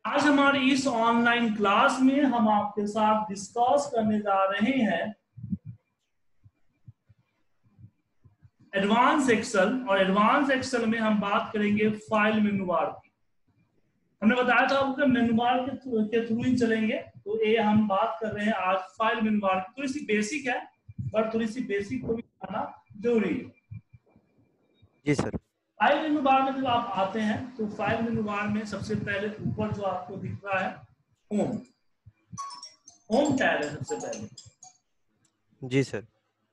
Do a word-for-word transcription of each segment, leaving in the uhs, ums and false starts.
आज हमारी इस ऑनलाइन क्लास में हम आपके साथ डिस्कस करने जा रहे हैं एडवांस एक्सेल। और एडवांस एक्सेल में हम बात करेंगे फाइल मेनू बार की। हमने बताया था आपको मेनू बार के थ्रू के थ्रू ही चलेंगे, तो ये हम बात कर रहे हैं आज फाइल मेनू बार की। थोड़ी सी बेसिक है, पर थोड़ी सी बेसिक को भी आना जरूरी है। जी सर। फाइल मेनू बार में जब आप आते हैं तो फाइल मेनू बार में सबसे पहले ऊपर जो आपको दिख रहा है होम होम टैब है सबसे पहले। जी सर।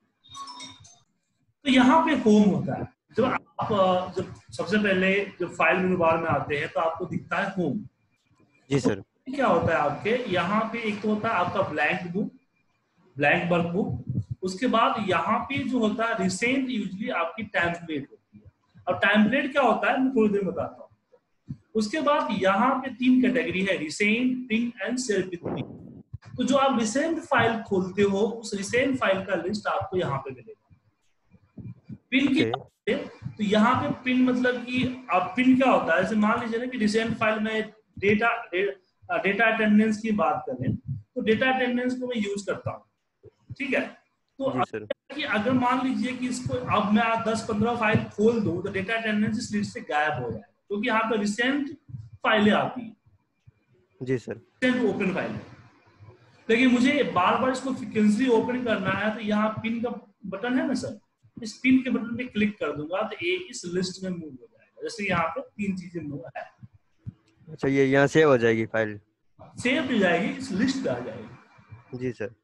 तो यहाँ पे होम होता है। जब आप जब सबसे पहले जब फाइल मेनू बार में आते हैं तो आपको दिखता है होम। जी तो सर। क्या होता है आपके यहाँ पे, एक तो होता है आपका blank book, blank work book. उसके बाद यहाँ पे जो होता है रिसेंट, यूजली आपकी टेम्पलेट होती है। और टेम्पलेट क्या होता है मैं थोड़ी देर बताता हूँ। उसके बाद यहाँ पे तीन कैटेगरी है, recent, pin and share with me. तो जो आप रिसेंट फाइल खोलते हो उस रिसेंट फाइल का लिस्ट आपको यहाँ पे मिलेगा। पिन की ओके। बात करें तो यहाँ पे पिन मतलब कि अब पिन क्या होता है, जैसे मान लीजिए ना कि रिसेंट फाइल में डेटा डेटा अटेंडेंस की बात करें तो डेटा अटेंडेंस को मैं यूज करता हूँ, ठीक है। तो जी सर। अगर, कि अगर मान लीजिए कि इसको अब मैं दस पंद्रह फाइल खोल दूं तो डेटा अटेंडेंस इस लिस्ट से गायब हो जाए, क्योंकि यहाँ पे रिसेंट फाइलें आती हैं, जी सर। Recent open file. लेकिन मुझे बार बार इसको फ्रिक्वेंटली ओपन करना है तो यहाँ पिन का बटन है ना सर, इस पिन के बटन पे क्लिक कर दूंगा तो ये इस लिस्ट में मूव हो जाएगा। जैसे यहाँ पे तीन चीजें मूव है, अच्छा, ये यहाँ सेव हो जाएगी फाइल। सेव हो जाएगी, इस लिस्ट पे आ जाएगी जी सर।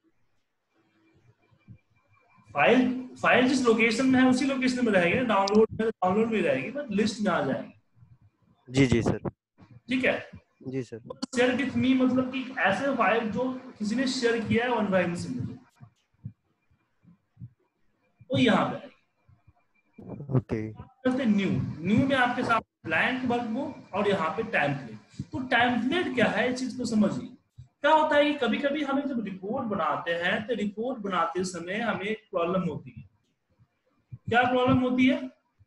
फाइल। फाइल जिस लोकेशन में है उसी लोकेशन में रहेगी ना, डाउनलोड में डाउनलोड में रहेगी, बट लिस्ट में आ जाएगी। जी जी सर। ठीक है। जी सर। शेयर विथ मी मतलब कि ऐसे फाइल जो किसी ने शेयर किया है ऑनलाइन से मुझे, वो यहाँ पे आएगी। ओके। करते न्यू न्यू में आपके साथ ब्लैंक वर्कबुक और यहाँ पे टेम्पलेट। तो टेम्पलेट क्या है इस चीज को समझिए। क्या होता है कि कभी कभी हमें जब रिपोर्ट बनाते हैं तो रिपोर्ट बनाते समय हमें प्रॉब्लम होती है। क्या प्रॉब्लम होती है?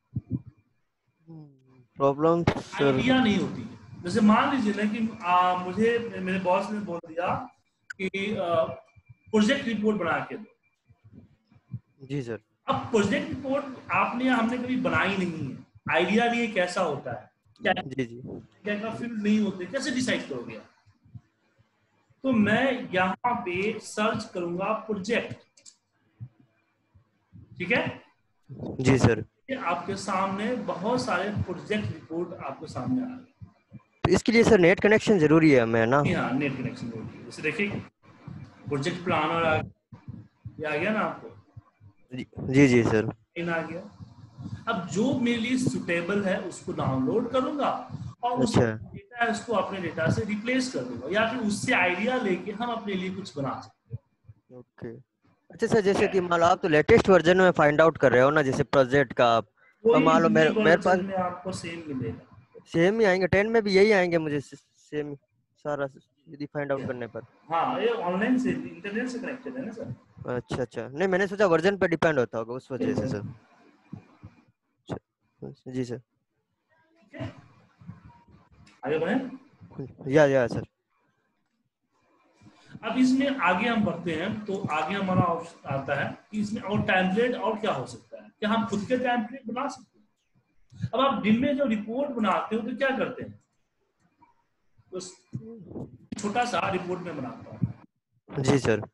Problem sir. आइडिया नहीं होती है। जैसे मान लीजिए ना कि आ, मुझे मेरे बॉस ने बोल दिया कि प्रोजेक्ट रिपोर्ट बना के दो। जी सर। अब प्रोजेक्ट रिपोर्ट आपने या हमने कभी बनाई नहीं है, आइडिया नहीं है कैसा होता है, क्या जी जी। क्या क्या फील्ड नहीं होते, कैसे डिसाइड करोगे? तो मैं यहाँ पे सर्च करूंगा प्रोजेक्ट, ठीक है। जी सर। आपके सामने बहुत सारे प्रोजेक्ट रिपोर्ट आपके सामने आ रहे तो इसके लिए सर नेट कनेक्शन जरूरी है हमें, है ना? हैं। हाँ, नेट कनेक्शन होती है। जैसे देखिए प्रोजेक्ट प्लानर आ ये आ गया ना आपको, जी जी जी सर। इन आ गया। अब जो मेरे लिए सुटेबल है उसको डाउनलोड करूंगा और उस अच्छा। डेटा है उसको अपने डेटा से रिप्लेस कर दूंगा, या फिर उससे आइडिया लेके हम अपने लिए कुछ बना सकते ओके। अच्छा सर, जैसे हैं। कि मान लो आप तो लेटेस्ट वर्जन में फाइंड आउट कर रहे हो ना, जैसे प्रोजेक्ट का आप, अब कोई मान लो भी मेरे मेरे पास वर्जन में आपको सेम मिलेगा। सेम ही आएंगे, टेन में भी यही आएंगे मुझे सेम सारा, यदि फाइंड आउट करने पर। हाँ, ये ऑनलाइन से इंटरनेट से कनेक्टेड है ना सर। अच्छा अच्छा, नहीं मैंने सोचा वर्जन पर डिपेंड होता होगा उस वजह से सर। अच्छा, जी सर। ठीक है, आगे बढ़े। या या सर। अब इसमें आगे हम बढ़ते हैं तो आगे हमारा ऑप्शन आता है कि इसमें और टेम्पलेट और क्या हो सकता है, क्या हम खुद के टेम्पलेट बना सकते हैं? अब आप दिन में जो रिपोर्ट बनाते हो तो क्या करते हैं, तो छोटा सा रिपोर्ट में बनाता हूँ। जी सर।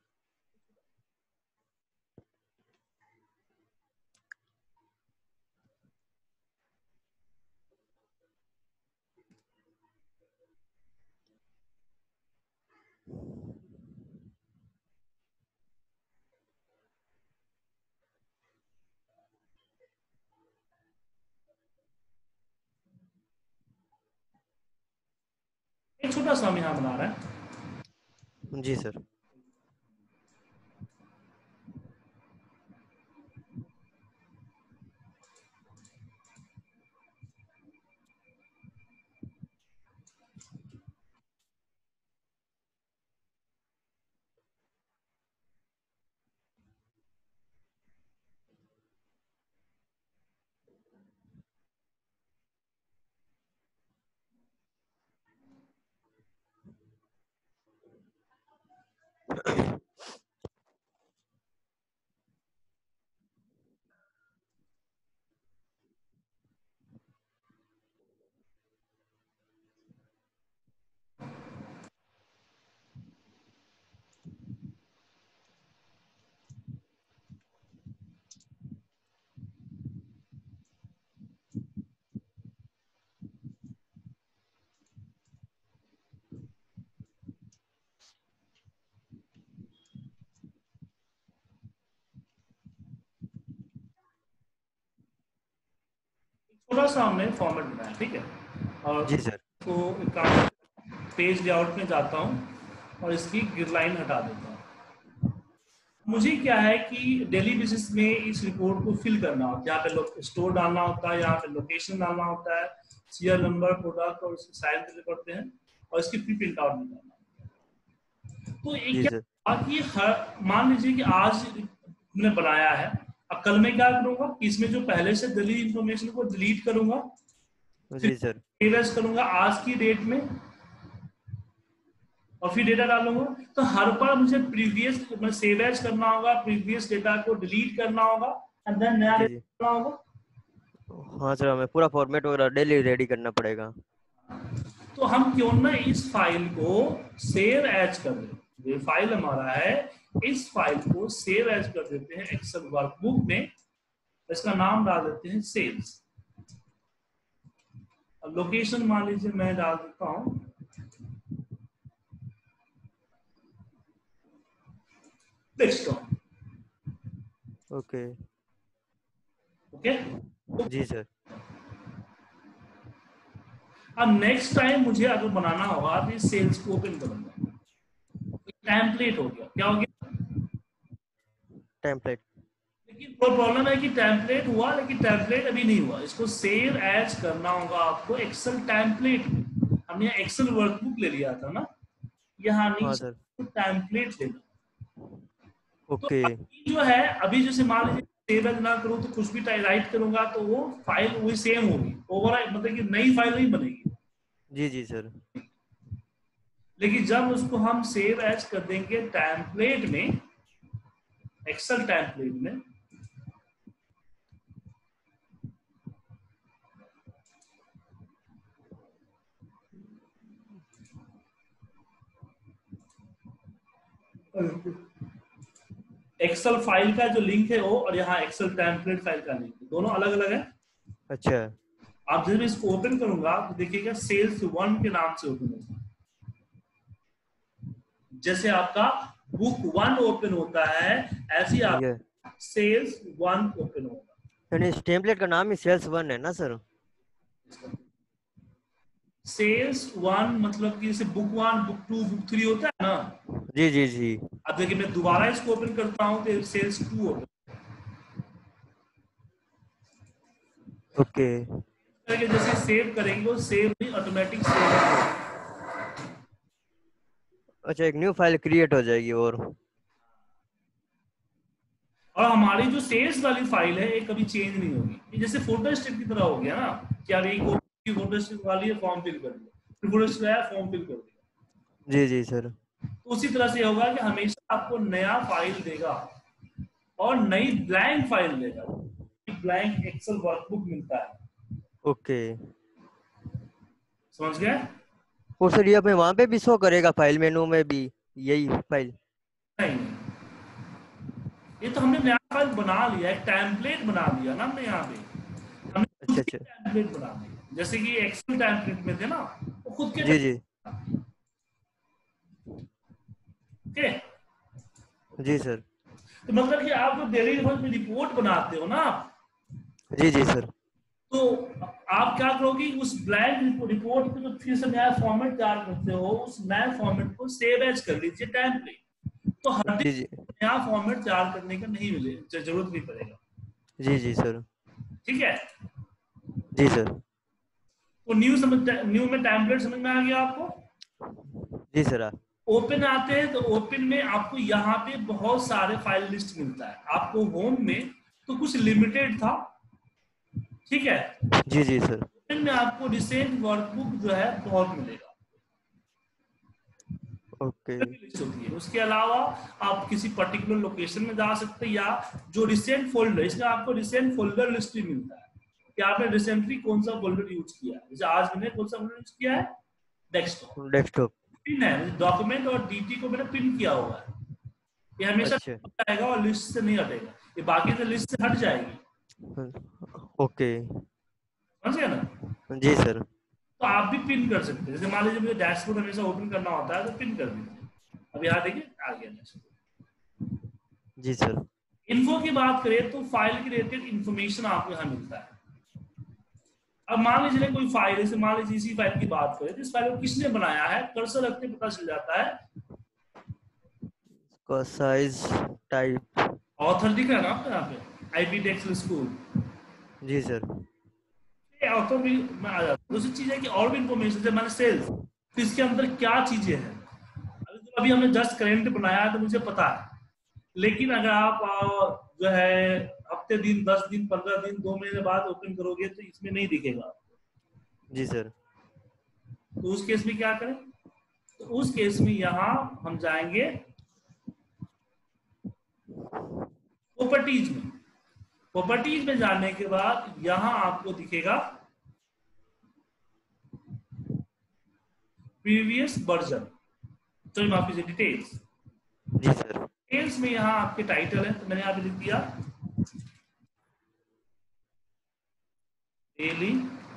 एक छोटा सा हम यहाँ बना रहे हैं। जी सर। थोड़ा सा हमने फॉर्मेट बनाया, ठीक है। और जी सर। तो एक काम, पेज लेआउट में जाता हूँ और इसकी ग्रिड लाइन हटा देता हूँ। मुझे क्या है कि डेली बेसिस में इस रिपोर्ट को फिल करना होता है, यहाँ पे स्टोर डालना होता है, यहाँ पे लोकेशन डालना होता है, सीरियल नंबर, प्रोडक्ट और इसके साइज देने पड़ते हैं, और इसकी प्री प्रिंट आउट निकालना होता है। तो एक जी क्या सर। कि हर मान लीजिए कि आज मैंने बनाया है, अब कल मैं क्या करूंगा कि इसमें जो पहले से डली इंफॉर्मेशन को डिलीट करूंगा, जी सर। फिर करूंगा आज की डेट में और फिर डेटा डालूंगा। तो हर बार मुझे प्रीवियस मतलब सेव एज करना होगा, प्रीवियस डेटा को डिलीट करना होगा एंड देन नया जी जी। डेटा डालना होगा। हाँ सर, हमें पूरा फॉर्मेट वगैरह डेली रेडी करना पड़ेगा। तो हम क्यों ना इस फाइल को सेव एज कर दें, ये फाइल हमारा है, इस फाइल को सेव एज कर देते हैं एक्सेल वर्कबुक में, इसका नाम डाल देते हैं सेल्स। अब लोकेशन मान लीजिए मैं डाल देता हूं डेस्कटॉप। ओके। ओके। जी सर। अब नेक्स्ट टाइम मुझे अगर बनाना होगा तो इस सेल्स को ओपन करूंगा, टेम्पलेट हो गया। क्या हो गया? टेम्पलेट। लेकिन वो प्रॉब्लम है कि टेम्पलेट हुआ लेकिन टेम्पलेट अभी नहीं हुआ, इसको सेव एज करना होगा आपको एक्सेल टेम्पलेट में। हमने एक्सेल वर्कबुक ले लिया था ना, यहाँ हाँ नीचे सर। टेम्पलेट लेना। तो ओके। अभी जो है, अभी जैसे मान लीजिए सेव एज ना करूँ तो कुछ भी राइट करूंगा तो वो फाइल वही सेम होगी, ओवर मतलब कि नई फाइल नहीं बनेगी। जी जी सर। लेकिन जब उसको हम सेव एज कर देंगे टेम्पलेट में, एक्सेल टेम्पलेट में, एक्सेल फाइल का जो लिंक है वो और यहाँ एक्सेल टेम्पलेट फाइल का लिंक है, दोनों अलग अलग है। अच्छा। आप जब इसको ओपन करूंगा तो देखिएगा सेल्स वन के नाम से ओपन होगा, जैसे आपका बुक वन ओपन होता है ऐसे ही आप ये सेल्स वन ओपन होगा। यानी इस टेम्पलेट का नाम ही सेल्स वन है ना सर? सेल्स वन मतलब कि जैसे book one, book two, book three होता है ना। जी जी जी। अब देखिए मैं दोबारा इसको ओपन करता हूं तो सेल्स टू ओपन, ओके। जैसे सेव करेंगे वो सेव नहीं ऑटोमेटिक सेव होगा। अच्छा, एक न्यू फाइल क्रिएट हो जाएगी। और और हमारी जो सेल्स वाली फाइल है ये कभी चेंज नहीं होगी, ये जैसे फोटो स्टेट की तरह हो गया ना कि अब एक फोटो स्टेट वाली है, फॉर्म फिल कर दिया, फिर फोटो स्टेट आया, फॉर्म फिल कर दिया। जी जी सर। तो उसी तरह से होगा कि हमेशा आपको नया फाइल देगा और नई ब्लैंक फाइल देगा, ब्लैंक एक्सेल वर्कबुक मिलता है। ओके। समझ गए? और सर ये हमें वहाँ पे भी शो करेगा फाइल मेनू में भी यही फाइल? नहीं, ये तो हमने नया फाइल बना लिया, एक टेम्पलेट बना दिया ना हमने, यहाँ पे हमने खुद अच्छा के अच्छा। टेम्पलेट बना दिया, जैसे कि एक्सेल टेम्पलेट में थे ना वो खुद के जी जी। ओके। जी सर। तो मतलब कि आप जो डेली में रिपोर्ट बनाते हो ना, जी जी सर। तो आप क्या करोगे, उस ब्लैंक रिपोर्ट को जो फिर से नया फॉर्मेट तैयार करते हो, उस नए फॉर्मेट को सेव एज कर लीजिए टेम्पलेट, तो हर दिन जी जी। नया फॉर्मेट तैयार करने का नहीं मिले, जरूरत नहीं पड़ेगा। जी जी सर। ठीक है। जी सर। तो न्यू समझ, न्यू में टेम्पलेट समझ में आ गया आपको? जी सर। ओपन आते हैं तो ओपन में आपको यहाँ पे बहुत सारे फाइल लिस्ट मिलता है, आपको होम में तो कुछ लिमिटेड था, ठीक है। जी जी सर। ओपन में आपको रिसेंट वर्कबुक जो है बहुत मिलेगा, ओके। लिस्ट होती है। उसके अलावा आप किसी पर्टिकुलर लोकेशन में जा सकते हैं, या जो रिसेंट फोल्डर, इसमें आपको रिसेंट फोल्डर लिस्ट भी मिलता है कि आपने रिसेंटली कौन सा फोल्डर यूज किया है। जैसे आज मैंने कौन सा फोल्डर यूज किया है, डेस्कटॉप डेस्कटॉप। पिन है, डॉक्यूमेंट और डीटी को मैंने पिन किया हुआ है, ये हमेशा अच्छा। आएगा और लिस्ट से नहीं हटेगा, ये बाकी से लिस्ट से हट जाएगी। ओके। समझ गए ना? जी सर। तो आप भी पिन कर सकते हैं, जैसे मान लीजिए मुझे डैशबोर्ड हमेशा ओपन करना होता है तो पिन कर दीजिए। अब यहाँ देखिए आ गया डैशबोर्ड। जी सर। इन्फो की बात करें तो फाइल के रिलेटेड इंफॉर्मेशन आपको यहाँ मिलता है, अब मान लीजिए कोई फाइल, जैसे मान लीजिए इसी फाइल की बात करें, तो इस फाइल को किसने बनाया है, कर्सर रखते पता चल जाता है। का साइज, टाइप। ऑथर दिख रहा है ना आपको यहाँ पे, आईपी टेक्स्ट स्कूल। जी सर। ऑथर भी में आ जाता है। दूसरी चीज है कि और भी इंफॉर्मेशन, जैसे मैंने सेल्स, तो इसके अंदर क्या चीजें हैं, अभी तो अभी हमने जस्ट करेंट बनाया है तो मुझे पता है, लेकिन अगर आप आ, जो है हफ्ते दिन, दस दिन, पंद्रह दिन, दो महीने बाद ओपन करोगे तो इसमें नहीं दिखेगा। जी सर। तो उस केस में क्या करें, तो उस केस में यहां हम जाएंगे प्रॉपर्टीज में। प्रॉपर्टीज में जाने के बाद यहां आपको दिखेगा प्रीवियस वर्जन, तो माफी से डिटेल्स। जी सर। डिटेल्स में यहां आपके टाइटल है, तो मैंने यहां पे लिख दिया डेली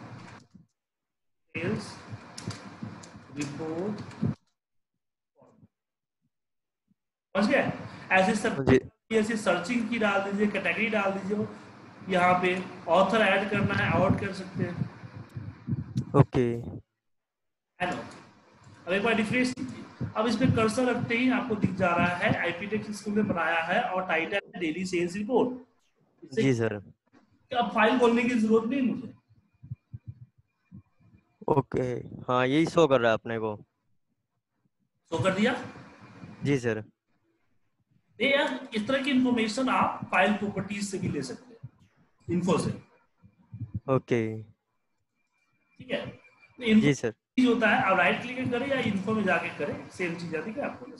सेल्स रिपोर्ट। समझ गए? ऐसे सब जी। ऐसे सर्चिंग की डाल दीजिए, कैटेगरी डाल दीजिए, यहाँ पे ऑथर ऐड करना है ऐड कर सकते हैं। ओके। हेलो, अब एक बार रिफ्रेश कीजिए। अब इस पे कर्सर रखते ही आपको दिख जा रहा है आईपीटेक्स स्कूल ने बनाया है और टाइटल है डेली सेल्स रिपोर्ट। इससे जी सर। अब फाइल खोलने की जरूरत नहीं मुझे। ओके। हाँ, यही शो कर रहा है अपने को। तो कर दिया। जी सर। ये यार इस तरह की इंफॉर्मेशन आप फाइल प्रॉपर्टीज से भी ले सकते हैं, इन्फो से। ओके। ठीक है, तो इन्फो जी सर। चीज होता है, आप राइट क्लिक करें या इन्फो में जाके करें, सेम चीज आती है आपको।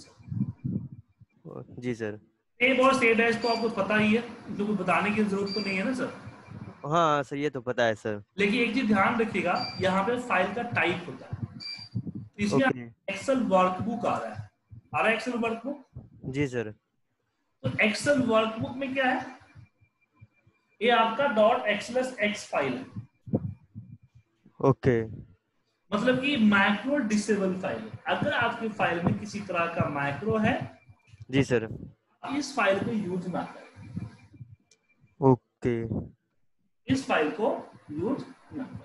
जी सर। सेव और सेव एज तो आपको पता ही है, तो कुछ बताने की जरूरत तो नहीं है ना सर। हाँ सर, ये तो पता है सर। लेकिन एक चीज ध्यान रखिएगा, यहाँ पे फाइल का टाइप होता है, इसमें ओके। एक्सेल वर्कबुक आ रहा है। आ रहा है एक्सेल वर्कबुक। जी सर। तो एक्सेल वर्कबुक में क्या है, ये आपका डॉट एक्सएलएस एक्स फाइल है। ओके। मतलब कि मैक्रो डिसेबल फाइल है। अगर आपकी फाइल में किसी तरह का मैक्रो है, जी सर। इस फाइल को यूज ना करें, ओके। इस फाइल को यूज ना करें।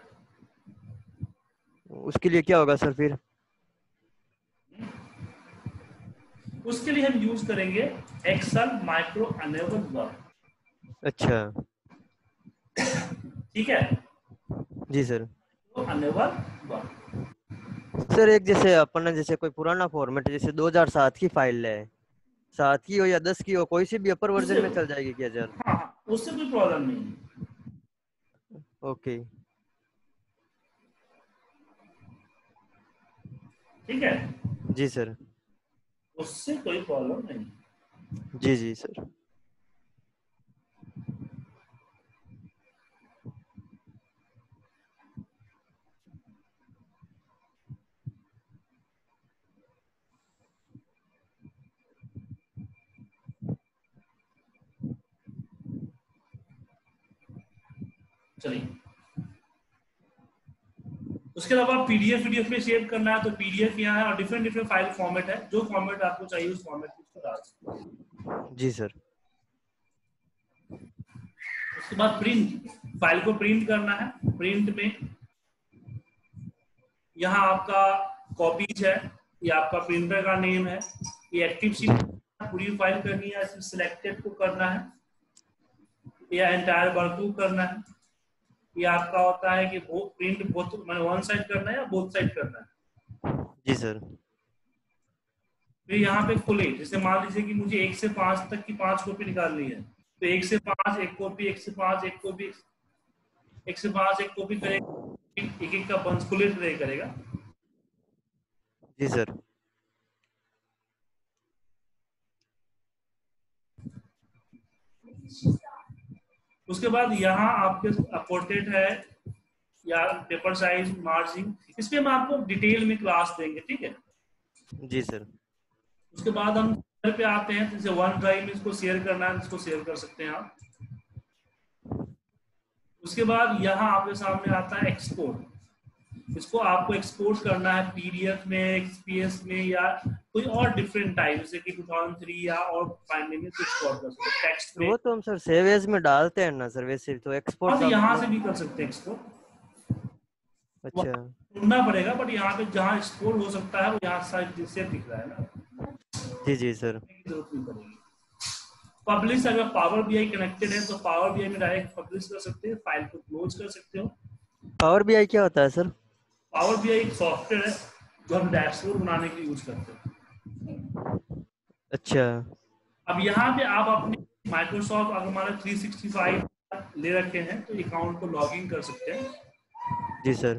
उसके लिए क्या होगा सर फिर? उसके लिए हम यूज करेंगे एक्सेल माइक्रो अनेबल वर्क। अच्छा। ठीक है, जी सर। तो अनेबल वर्क। सर एक जैसे अपन ने जैसे कोई पुराना फॉर्मेट जैसे दो हज़ार सात की फाइल है, सात की हो या दस की हो, कोई सी भी अपर वर्जन में चल जाएगी क्या सर? हाँ हाँ, उससे कोई प्रॉब्लम नहीं है। ओके। ठीक है, जी सर। उससे कोई प्रॉब्लम नहीं। जी जी सर। चलिए, उसके अलावा पीडीएफ पीडीएफ में सेव करना है तो पीडीएफ यहाँ है, और डिफरेंट डिफरेंट फाइल फॉर्मेट है, जो फॉर्मेट आपको चाहिए उस फॉर्मेट में इसको डाल सकते हैं। जी सर। उसके बाद प्रिंट, फाइल को प्रिंट करना है। प्रिंट में यहाँ आपका कॉपीज है, ये आपका प्रिंटर का नेम है, ये एक्टिव शीट पूरी फाइल करनी है, सिलेक्टेड को करना है, या एंटायर वर्कबुक करना है। ये आपका होता है कि वो प्रिंट बोथ मैंने वन साइड करना है या बोथ साइड करना है। जी सर। फिर यहाँ पे खुले, जैसे मान लीजिए कि मुझे एक से पांच तक की पांच कॉपी निकालनी है, तो एक से पांच एक कॉपी, एक से पांच एक कॉपी, एक से पांच एक कॉपी करेगा, एक एक का बंच खुले ट्रे करेगा। जी सर। उसके बाद यहाँ आपके पोर्ट्रेट है या पेपर साइज, मार्जिन, इसमें हम आपको डिटेल में क्लास देंगे। ठीक है, जी सर। उसके बाद हम पे आते हैं, जैसे वन ड्राइव में इसको शेयर करना है, इसको शेयर कर सकते हैं आप। उसके बाद यहाँ आपके सामने आता है एक्सपोर्ट। इसको आपको एक्सपोर्ट करना है पीडीएफ में, एक्सपीएस में, या कोई और डिफरेंट टाइप, जैसे कि टू थाउज़ेंड थ्री या और फाइंडिंग में कुछ एक्सपोर्ट कर सकते हैं टेक्स्ट में। वो तो हम सर सेव एज में डालते हैं ना सर, वैसे तो एक्सपोर्ट और का यहाँ मतलब। से भी कर सकते हैं एक्सपोर्ट। अच्छा ढूंढना पड़ेगा, बट यहाँ पे जहाँ एक्सपोर्ट हो सकता है वो यहाँ साइड जिससे दिख रहा है ना। जी जी सर। जरूरत नहीं पड़ेगी। पब्लिश अगर पावर बीआई कनेक्टेड है तो पावर बीआई में डायरेक्ट पब्लिश कर सकते हैं, फाइल को क्लोज कर सकते हो। पावर बीआई क्या होता है सर? पावर बीआई एक सॉफ्टवेयर है जो हम डैशबोर्ड बनाने के लिए यूज करते हैं। अच्छा। अब यहाँ पे आप अपने माइक्रोसॉफ्ट अगर हमारा थ्री सिक्सटी फाइव ले रखे हैं तो अकाउंट को लॉग इन कर सकते हैं। जी सर।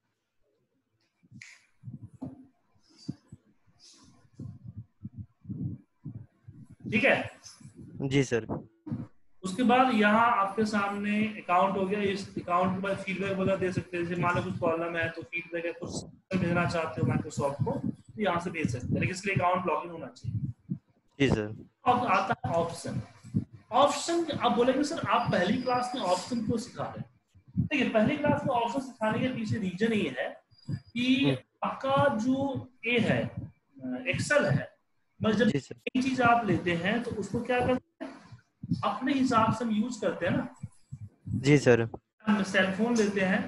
ठीक है, जी सर। उसके बाद यहाँ आपके सामने अकाउंट हो गया। इस अकाउंट के बाद फीडबैक वगैरह दे सकते हैं, जैसे मान लो कुछ प्रॉब्लम है तो फीडबैक है, कुछ भेजना चाहते हो माइक्रोसॉफ्ट को तो यहाँ से भेज सकते हैं, लेकिन इसलिए अकाउंट लॉगिन होना चाहिए। जी सर। अब आता है ऑप्शन। ऑप्शन आप बोलेंगे सर आप पहली क्लास में ऑप्शन क्यों सिखा रहे हैं? देखिए पहली क्लास में ऑप्शन सिखाने के पीछे रीजन ये है कि आपका जो ए है एक्सेल है, मतलब जब एक चीज आप लेते हैं तो उसको क्या करते हैं अपने हिसाब से हम यूज करते हैं ना। जी सर। हम सेल फोन लेते हैं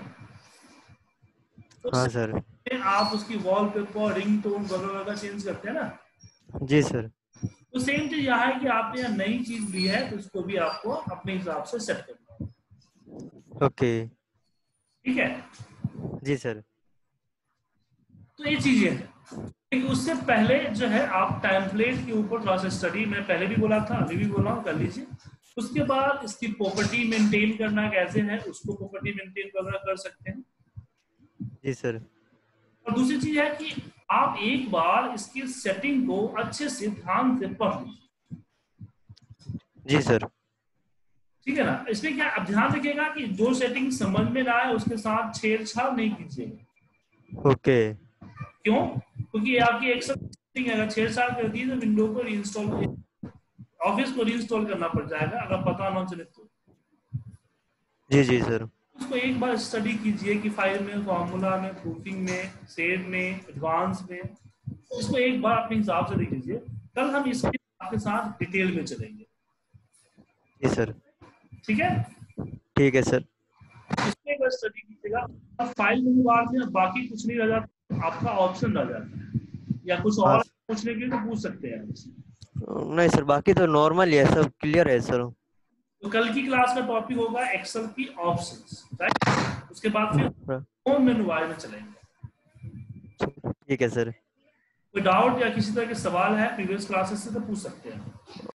तो हाँ सर। आप उसकी वॉलपेपर रिंग टोन वगैरह चेंज करते हैं ना। जी सर। तो सेम चीज यहाँ है कि आपने यहाँ नई चीज ली है तो उसको भी आपको अपने हिसाब से सेट करना है। ओके ठीक है। जी सर। तो ये चीजें हैं, लेकिन उससे पहले जो है आप टेम्पलेट के ऊपर थोड़ा सा स्टडी, मैं पहले भी बोला था अभी भी बोला हूँ, कर लीजिए। उसके बाद इसकी प्रॉपर्टी मेंटेन करना कैसे है उसको प्रॉपर्टी मेंटेन वगैरह कर सकते हैं। जी सर। और दूसरी चीज है कि आप एक बार इसकी सेटिंग को अच्छे से ध्यान से पढ़ लीजिए। जी सर। ठीक है ना। इसमें क्या आप ध्यान रखिएगा कि जो सेटिंग समझ में ना आए उसके साथ छेड़छाड़ नहीं कीजिएगा। ओके। क्यों? क्योंकि आपकी एक्सेल सेटिंग अगर छेड़छाड़ कर दी तो विंडो को रीइंस्टॉल, ऑफिस को रीइंस्टॉल करना पड़ जाएगा अगर पता ना चले तो। जी जी सर। उसको एक बार स्टडी कीजिए कि फाइल में, फॉर्मूला में, प्रूफिंग में, सेव में, एडवांस में, इसको एक बार अपने हिसाब से देख लीजिए। कल हम इसके आपके साथ डिटेल में चलेंगे। जी सर। ठीक है, ठीक है सर। इसमें एक बार स्टडी कीजिएगा। अब फाइल में बाद में बाकी कुछ नहीं रह जाता, आपका ऑप्शन रह जाता है, या कुछ हाँ और पूछने के लिए तो पूछ सकते हैं। नहीं सर, बाकी तो नॉर्मल ही है, सब क्लियर है सर। तो कल की क्लास में टॉपिक होगा एक्सेल की ऑप्शंस, राइट। उसके बाद फिर होम मेनू बार में चलेंगे। ठीक है सर। कोई डाउट या किसी तरह के सवाल है प्रीवियस क्लासेस से तो पूछ सकते हैं।